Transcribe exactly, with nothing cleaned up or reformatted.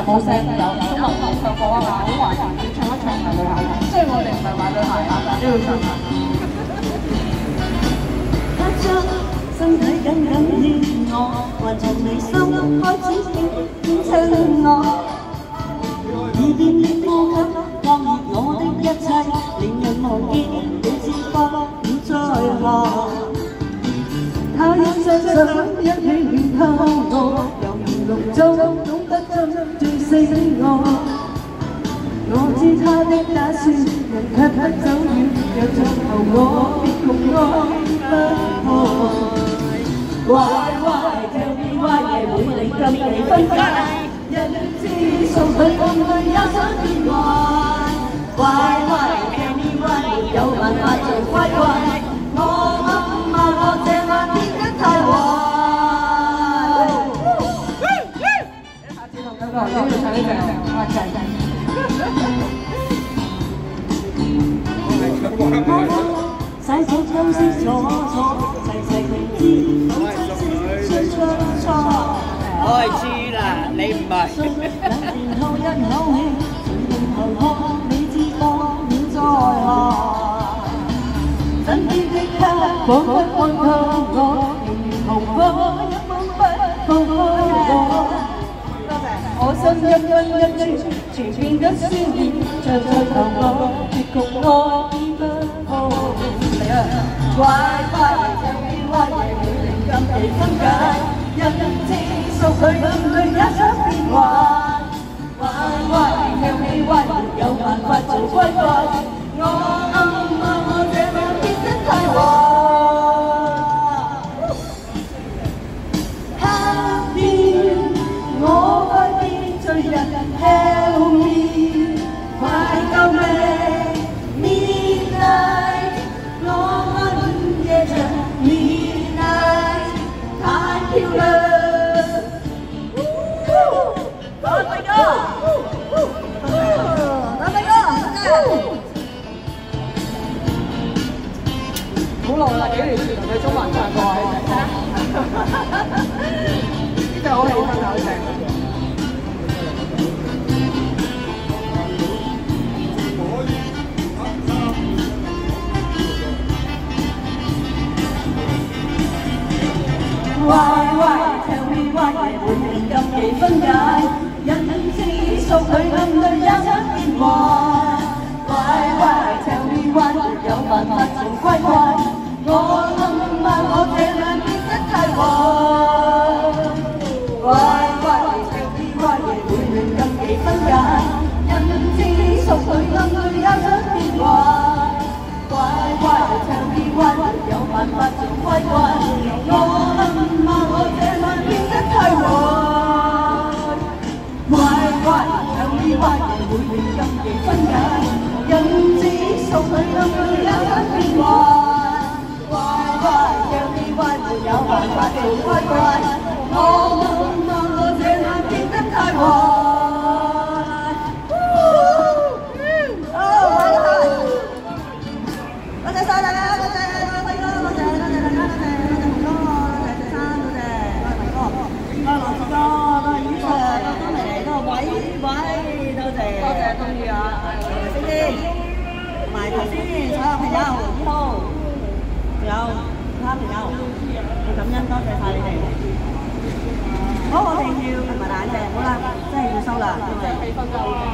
冇聲，有中文唱歌啊，好懷念，要唱一唱埋女孩。雖然我哋唔係買女孩啊，但都要唱下。 他將身體緊緊牽我，還從眉心開始輕輕親我，耳邊的呼吸光熱我的一切，令人忘記你知不了在何。他一雙手一起戀透我，猶如龍舟懂得醉醒我。我知他的打算，人卻不走遠，若在後我別共愛不開。Why why tell me why 夜會令咁你分解，人知數據咁對也想變壞。Why why tell me why 沒有辦法做乖乖，我暗罵我這晚變得太壞。下次同佢講，如果要唱呢隻，我唱。洗手休息坐坐，齊齊明知否真知出出錯。 我係知啦，你唔係。冷靜後一口氣，隨便頭殼，你知多了在何？身邊的他彷彿看透我，仍然毫不一分不放開我。我心一分一寸，全變得酸軟，像在頭我，結局愛已不可。嚟啊！乖乖唱邊歪嘢會令咁地分解，人知數據暗對也想變壞。乖乖唱邊歪沒有辦法做乖乖，我暗罵我這晚變得太壞。Happy 我愛變罪人 ，Help me 快救命 ！Midnight 我愛午夜場 ，Midnight 太漂亮。多謝哥，多謝哥， 好耐啦，幾年前同佢中文唱過呢隻，呢隻好氣氛啊，好正。 Why why tell me why 夜會令咁奇分解，人知數據暗對也想變壞。Why why tell me why 沒有辦法做乖乖，我暗罵我這晚變得太壞。Why why tell me why 夜會令咁奇分解，人知數據暗對也想變壞。Why why tell me why 沒有辦法做乖乖，我暗罵我這晚變得太壞。Why why tell me why 夜會令咁奇分解，人知數據暗對也想變壞。Why why tell me why 沒有辦法做乖乖，我暗罵我這晚變得太壞。多謝晒大家，多謝輝哥，多謝多謝大家，多謝多謝紅哥，多謝謝生，多謝多謝文哥，多謝羅志哥，多謝雨 Sir， 多謝嚟，多謝偉偉，多謝多謝冬雨啊，多謝星星，同埋頭先所有朋友，以後仲有其他朋友，要感恩多謝晒你哋。好，我哋要同埋大隻，好啦，真係要收啦，因為氣氛真係好正。